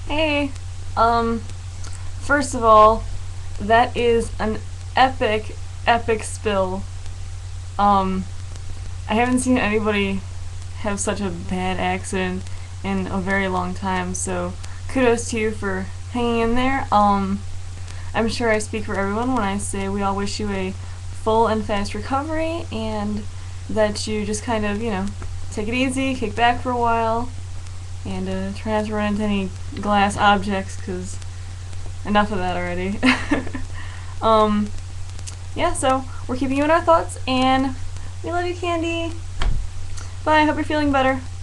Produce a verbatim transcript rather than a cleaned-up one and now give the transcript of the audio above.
Hey, um, first of all, that is an epic, epic spill. Um, I haven't seen anybody have such a bad accident in a very long time, so kudos to you for hanging in there. Um, I'm sure I speak for everyone when I say we all wish you a full and fast recovery and that you just kind of, you know, take it easy, kick back for a while, and uh, try not to run into any glass objects because enough of that already. um, yeah, so we're keeping you in our thoughts, and we love you, Candy. Bye. I hope you're feeling better.